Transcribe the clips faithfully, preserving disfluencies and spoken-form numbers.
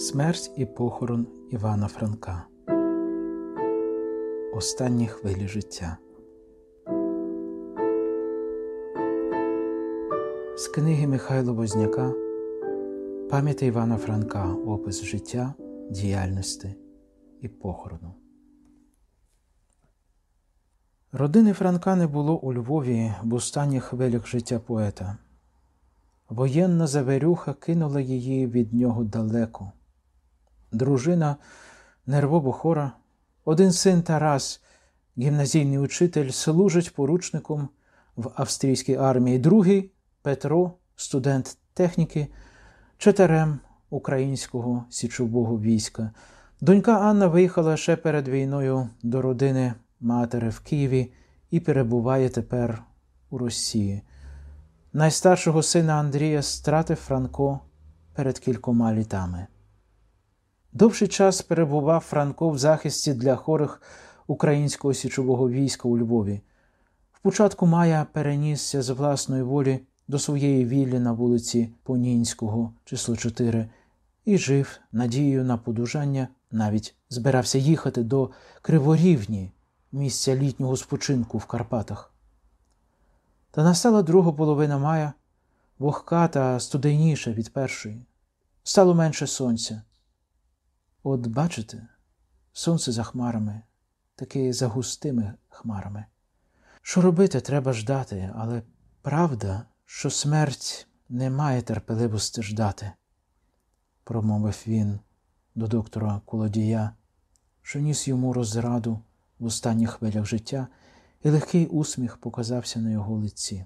Смерть і похорон Івана Франка. Останні хвилі життя. З книги Михайла Возняка «Пам'ять Івана Франка. Опис життя, діяльності і похорону». Родини Франка не було у Львові в останніх хвилях життя поета. Воєнна завірюха кинула її від нього далеко. Дружина нервово хора, один син Тарас, гімназійний учитель, служить поручником в австрійській армії, другий Петро, студент техніки, чотирем українського січового війська. Донька Анна виїхала ще перед війною до родини матері в Києві і перебуває тепер у Росії. Найстаршого сина Андрія стратив Франко перед кількома літами. Довший час перебував Франко в захисті для хворих українського січового війська у Львові. В початку мая перенісся з власної волі до своєї віллі на вулиці Понінського, число чотири, і жив надією на подужання, навіть збирався їхати до Криворівні, місця літнього спочинку в Карпатах. Та настала друга половина мая, вогка та студеніша від першої. Стало менше сонця. От бачите, сонце за хмарами, таки за густими хмарами. Що робити, треба ждати, але правда, що смерть не має терпеливості ждати, промовив він до доктора Колодія, що ніс йому розраду в останніх хвилях життя, і легкий усміх показався на його лиці.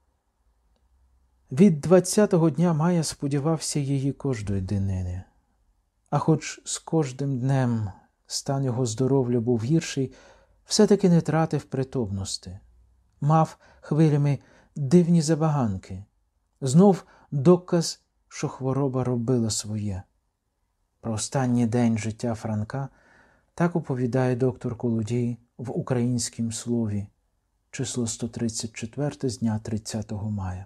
Від двадцятого дня мая сподівався її кожної днини. А хоч з кожним днем стан його здоров'я був гірший, все-таки не тратив притомності. Мав хвилями дивні забаганки. Знов доказ, що хвороба робила своє. Про останній день життя Франка так оповідає доктор Колодій в «Українськім слові», число сто тридцять чотири з дня тридцятого мая.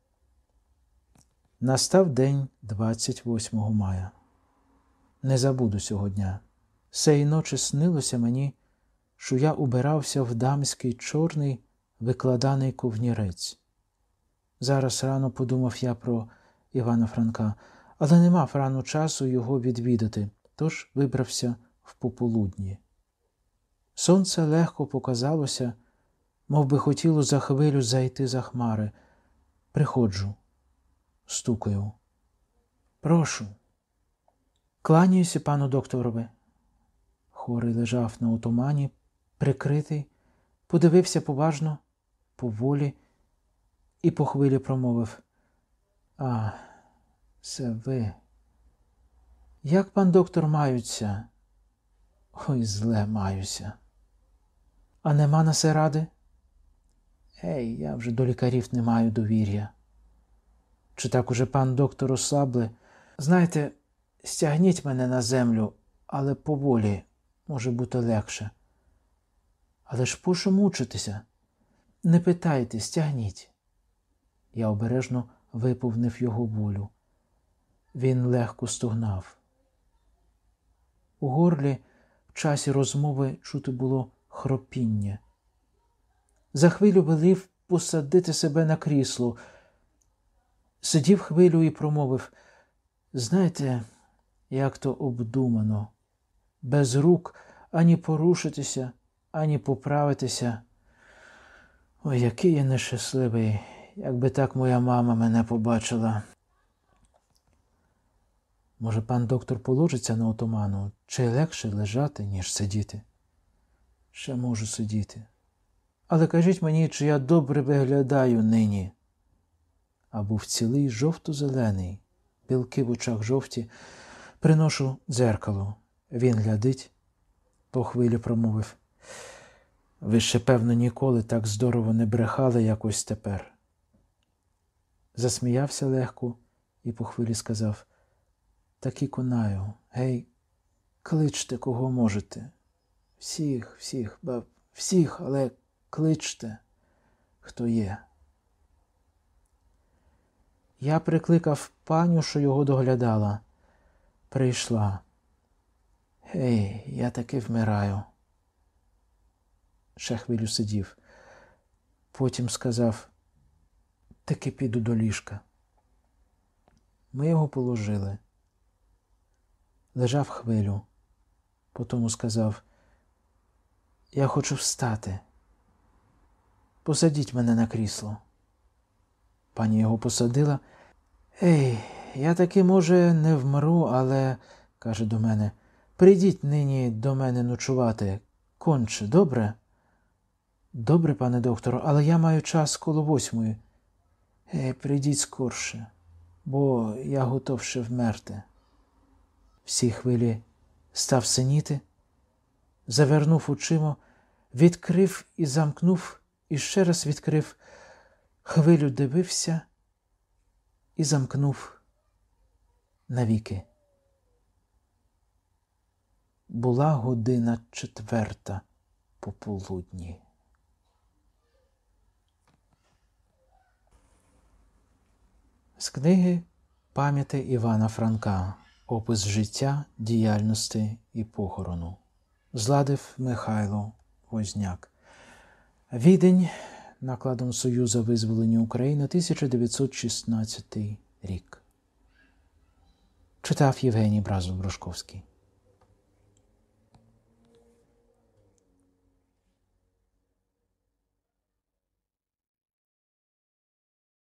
Настав день двадцять восьмого мая. Не забуду цього дня. Сеї ночі снилося мені, що я убирався в дамський чорний викладаний ковнірець. Зараз рано подумав я про Івана Франка, але не мав рано часу його відвідати, тож вибрався в пополудні. Сонце легко показалося, мов би хотіло за хвилю зайти за хмари. Приходжу, стукаю. Прошу. Кланяюся, пану докторові. Хворий лежав на отомані, прикритий, подивився поважно, поволі і по хвилі промовив: «А, це ви. Як пан доктор маються?» «Ой, зле маюся. А нема на се ради?» «Ей, я вже до лікарів не маю довір'я». «Чи так уже пан доктор ослабле? Знаєте, стягніть мене на землю, але поволі, може бути легше». «Але ж пощо мучитися?» «Не питайте, стягніть». Я обережно виповнив його волю. Він легко стогнав. У горлі в часі розмови чути було хропіння. За хвилю велів посадити себе на крісло. Сидів хвилю і промовив: «Знаєте, як то обдумано. Без рук ані порушитися, ані поправитися. Ой, який я нещасливий, якби так моя мама мене побачила». «Може, пан доктор положиться на отоману, чи легше лежати, ніж сидіти?» «Ще можу сидіти. Але кажіть мені, чи я добре виглядаю нині?» А був цілий жовто-зелений, білки в очах жовті. Приношу дзеркало. Він глядить, по хвилі промовив: «Ви ще, певно, ніколи так здорово не брехали, як ось тепер». Засміявся легко і по хвилі сказав: «Так і конаю. Гей, кличте, кого можете. Всіх, всіх, ба, всіх, але кличте, хто є». Я прикликав паню, що його доглядала. прийшла. Гей, я таки вмираю. Ще хвилю сидів. Потім сказав, таки піду до ліжка. Ми його положили. Лежав хвилю. Потому сказав, я хочу встати. Посадіть мене на крісло. Пані його посадила. Ей, я таки, може, не вмру, але, каже до мене, прийдіть нині до мене ночувати. Конче, добре? Добре, пане доктору, але я маю час коло восьмої. Ей, прийдіть скорше, бо я готов ще вмерти. Всі хвилі став синіти, завернув очима, відкрив і замкнув, і ще раз відкрив, хвилю дивився і замкнув навіки. Була година четверта пополудні. З книги «Пам'яті Івана Франка. Опис життя, діяльності і похорону». Зладив Михайло Возняк. Відень, накладом Союзу визволення України, тисяча дев'ятсот шістнадцятий рік. Читав Євгеній Бразов-Брошковський.